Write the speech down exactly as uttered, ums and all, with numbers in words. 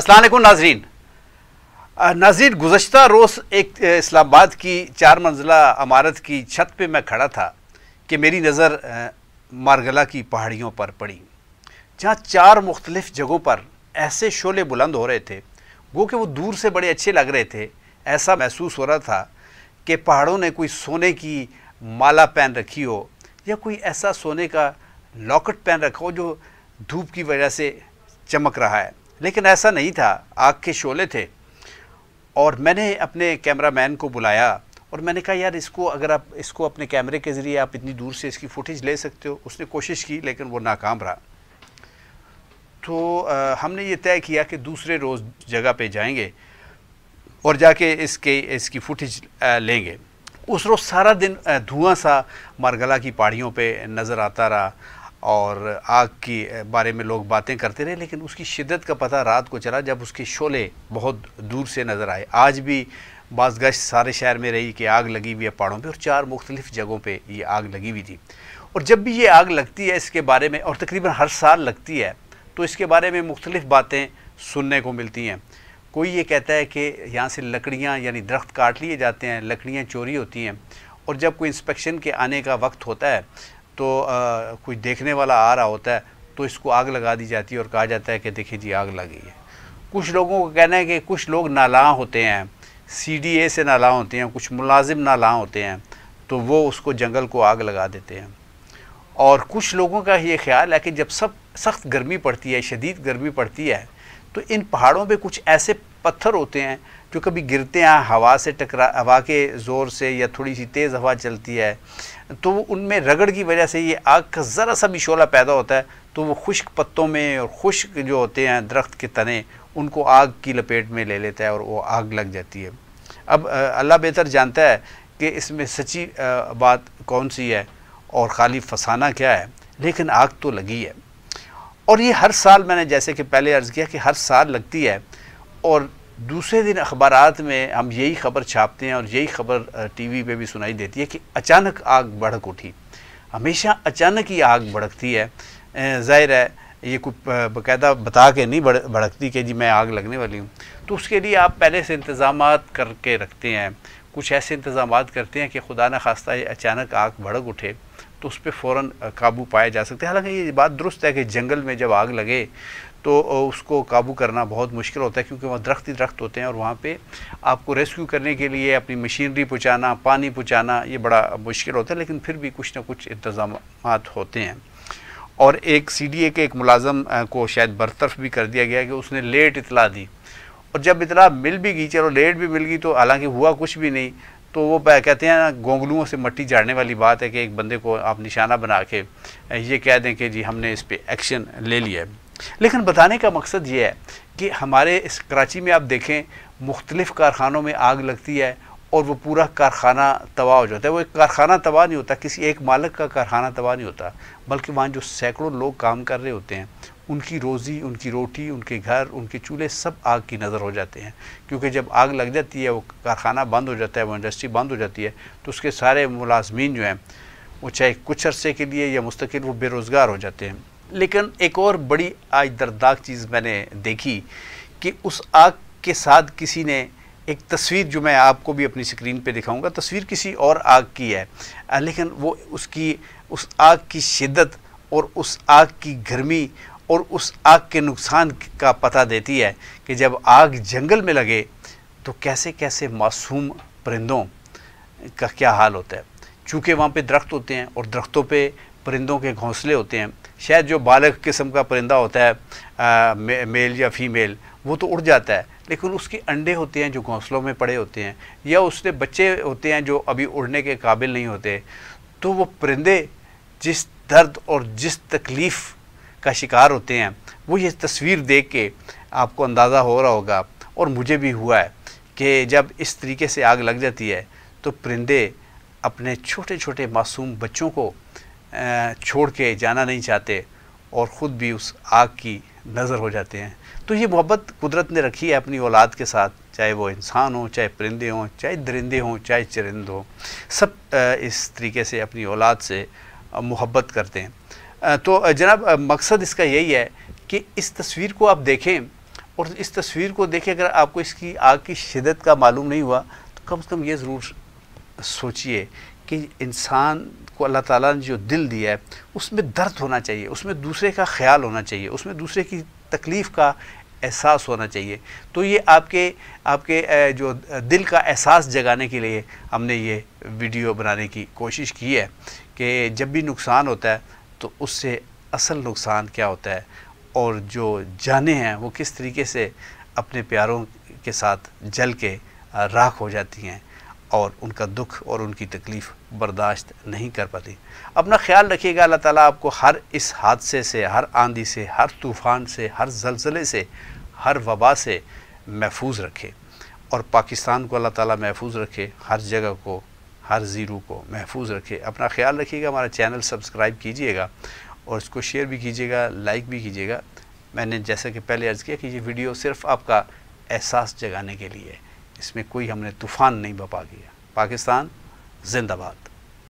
अस्सलाम वालेकुम नाजरीन नाजरीन गुज़श्ता रोज़ एक इस्लामाबाद की चार मंजिला इमारत की छत पे मैं खड़ा था कि मेरी नज़र मारगला की पहाड़ियों पर पड़ी, जहाँ चार मुख्तलिफ़ जगहों पर ऐसे शोले बुलंद हो रहे थे वो कि वो दूर से बड़े अच्छे लग रहे थे। ऐसा महसूस हो रहा था कि पहाड़ों ने कोई सोने की माला पहन रखी हो या कोई ऐसा सोने का लॉकेट पहन रखा हो जो धूप की वजह से चमक रहा है, लेकिन ऐसा नहीं था। आग के शोले थे और मैंने अपने कैमरामैन को बुलाया और मैंने कहा यार इसको अगर आप इसको अपने कैमरे के ज़रिए आप इतनी दूर से इसकी फुटेज ले सकते हो। उसने कोशिश की लेकिन वो नाकाम रहा। तो आ, हमने ये तय किया कि दूसरे रोज़ जगह पे जाएंगे और जाके इसके इसकी फुटेज लेंगे। उस रोज़ सारा दिन धुआं सा मारगला की पहाड़ियों पे नज़र आता रहा और आग की बारे में लोग बातें करते रहे, लेकिन उसकी शिद्दत का पता रात को चला जब उसके शोले बहुत दूर से नज़र आए। आज भी बाज़ गश्त सारे शहर में रही कि आग लगी हुई है पहाड़ों पे और चार मुख्तलिफ़ जगहों पे ये आग लगी हुई थी। और जब भी ये आग लगती है इसके बारे में, और तकरीबन हर साल लगती है, तो इसके बारे में मुख्तलिफ़ बातें सुनने को मिलती हैं। कोई ये कहता है कि यहाँ से लकड़ियाँ यानी दरख्त काट लिए जाते हैं, लकड़ियाँ चोरी होती हैं, और जब कोई इंस्पेक्शन के आने का वक्त होता है तो आ, कोई देखने वाला आ रहा होता है तो इसको आग लगा दी जाती है और कहा जाता है कि देखिए जी आग लगी है। कुछ लोगों का कहना है कि कुछ लोग नालां होते हैं, सी डी ए से नालां होते हैं, कुछ मुलाजिम नालां होते हैं, तो वो उसको जंगल को आग लगा देते हैं। और कुछ लोगों का ये ख्याल है कि जब सब सख्त गर्मी पड़ती है, शदीद गर्मी पड़ती है, तो इन पहाड़ों पे कुछ ऐसे पत्थर होते हैं जो कभी गिरते हैं हवा से टकरा हवा के ज़ोर से या थोड़ी सी तेज़ हवा चलती है तो उनमें रगड़ की वजह से ये आग का ज़रा सा भी शोला पैदा होता है, तो वो खुश्क पत्तों में और खुश्क जो होते हैं दरख्त के तने उनको आग की लपेट में ले लेता है और वो आग लग जाती है। अब अल्लाह बेहतर जानता है कि इसमें सच्ची बात कौन सी है और खाली फसाना क्या है, लेकिन आग तो लगी है। और ये हर साल, मैंने जैसे कि पहले अर्ज़ किया कि हर साल लगती है और दूसरे दिन अखबारात में हम यही ख़बर छापते हैं और यही ख़बर टीवी पे भी सुनाई देती है कि अचानक आग भड़क उठी। हमेशा अचानक ही आग भड़कती है। ज़ाहिर है ये कोई बाकायदा बता के नहीं भड़कती कि जी मैं आग लगने वाली हूँ, तो उसके लिए आप पहले से इंतज़ामात करके रखते हैं, कुछ ऐसे इंतज़ामात करते हैं कि खुदा न खास्ता ये अचानक आग भड़क उठे तो उस पर फ़ौरन काबू पाया जा सकता है। हालांकि ये बात दुरुस्त है कि जंगल में जब आग लगे तो उसको काबू करना बहुत मुश्किल होता है, क्योंकि वहाँ दरख्त ही दरख्त होते हैं और वहाँ पे आपको रेस्क्यू करने के लिए अपनी मशीनरी पहुँचाना, पानी पहुँचाना, ये बड़ा मुश्किल होता है, लेकिन फिर भी कुछ ना कुछ इंतज़ामात होते हैं। और एक सी डी ए के एक मुलाजम को शायद बरतरफ भी कर दिया गया कि उसने लेट इतला दी, और जब इतला मिल भी गई, चलो लेट भी मिल गई तो हालांकि हुआ कुछ भी नहीं, तो वो कहते हैं ना गोंगलुओं से मट्टी झाड़ने वाली बात है कि एक बंदे को आप निशाना बना के ये कह दें कि जी हमने इस पर एक्शन ले लिया है। लेकिन बताने का मकसद ये है कि हमारे इस कराची में आप देखें मुख्तलिफ़ कारखानों में आग लगती है और वो पूरा कारखाना तबाह हो जाता है। वो एक कारखाना तबाह नहीं होता, किसी एक मालिक का कारखाना तबाह नहीं होता, बल्कि वहाँ जो सैकड़ों लोग काम कर रहे होते हैं उनकी रोज़ी, उनकी रोटी, उनके घर, उनके चूल्हे सब आग की नज़र हो जाते हैं। क्योंकि जब आग लग जाती है, वो कारखाना बंद हो जाता है, वो इंडस्ट्री बंद हो जाती है, तो उसके सारे मुलाजमीन जो हैं वो चाहे कुछ अरसे के लिए या मुस्तकिल वो बेरोज़गार हो जाते हैं। लेकिन एक और बड़ी आज दर्दनाक चीज़ मैंने देखी कि उस आग के साथ किसी ने एक तस्वीर, जो मैं आपको भी अपनी स्क्रीन पे दिखाऊंगा, तस्वीर किसी और आग की है, लेकिन वो उसकी उस आग की शिद्दत और उस आग की गर्मी और उस आग के नुकसान का पता देती है कि जब आग जंगल में लगे तो कैसे कैसे मासूम परिंदों का क्या हाल होता है। चूँकि वहाँ पे दरख्त होते हैं और दरख्तों पे परिंदों के घोंसले होते हैं, शायद जो बालक किस्म का परिंदा होता है आ, मे, मेल या फीमेल, वो तो उड़ जाता है, लेकिन उसके अंडे होते हैं जो घोंसलों में पड़े होते हैं, या उसके बच्चे होते हैं जो अभी उड़ने के काबिल नहीं होते। तो वो परिंदे जिस दर्द और जिस तकलीफ़ का शिकार होते हैं, वो ये तस्वीर देख के आपको अंदाज़ा हो रहा होगा, और मुझे भी हुआ है कि जब इस तरीके से आग लग जाती है तो परिंदे अपने छोटे छोटे मासूम बच्चों को छोड़ के जाना नहीं चाहते और ख़ुद भी उस आग की नज़र हो जाते हैं। तो ये मोहब्बत कुदरत ने रखी है अपनी औलाद के साथ, चाहे वो इंसान हो, चाहे परिंदे हों, चाहे दरिंदे हों, चाहे चरिंद हों, सब इस तरीके से अपनी औलाद से मोहब्बत करते हैं। तो जनाब मकसद इसका यही है कि इस तस्वीर को आप देखें اور اس تصویر کو دیکھے اگر آپ کو اس کی آگ کی شدت کا معلوم نہیں ہوا تو کم از کم یہ ضرور سوچئے کہ انسان کو اللہ تعالیٰ نے جو دل دیا ہے اس میں درد ہونا چاہیے، اس میں دوسرے کا خیال ہونا چاہیے، اس میں دوسرے کی تکلیف کا احساس ہونا چاہیے. تو یہ آپ کے آپ کے جو دل کا احساس جگانے کے لیے ہم نے یہ ویڈیو بنانے کی کوشش کی ہے کہ جب بھی نقصان ہوتا ہے تو اس سے اصل نقصان کیا ہوتا ہے اور جو جانیں ہیں وہ کس طریقے سے اپنے پیاروں کے ساتھ جل کے راکھ ہو جاتی ہیں اور ان کا دکھ اور ان کی تکلیف برداشت نہیں کر پاتی. اپنا خیال رکھیے گا. اللہ تعالیٰ آپ کو ہر اس حادثے سے، ہر آندھی سے، ہر طوفان سے، ہر زلزلے سے، ہر وبا سے محفوظ رکھے اور پاکستان کو اللہ تعالیٰ محفوظ رکھے، ہر جگہ کو، ہر زیرو کو محفوظ رکھے. اپنا خیال رکھیے گا. ہمارا چینل سبسکرائب کیجئے گا اور اس کو شیئر بھی کیجئے گا، لائک بھی کیجئے گا. میں نے جیسا کہ پہلے عرض کیا کہ یہ ویڈیو صرف آپ کا احساس جگانے کے لیے ہے، اس میں کوئی ہم نے طوفان نہیں بپا کیا. پاکستان زندہ باد.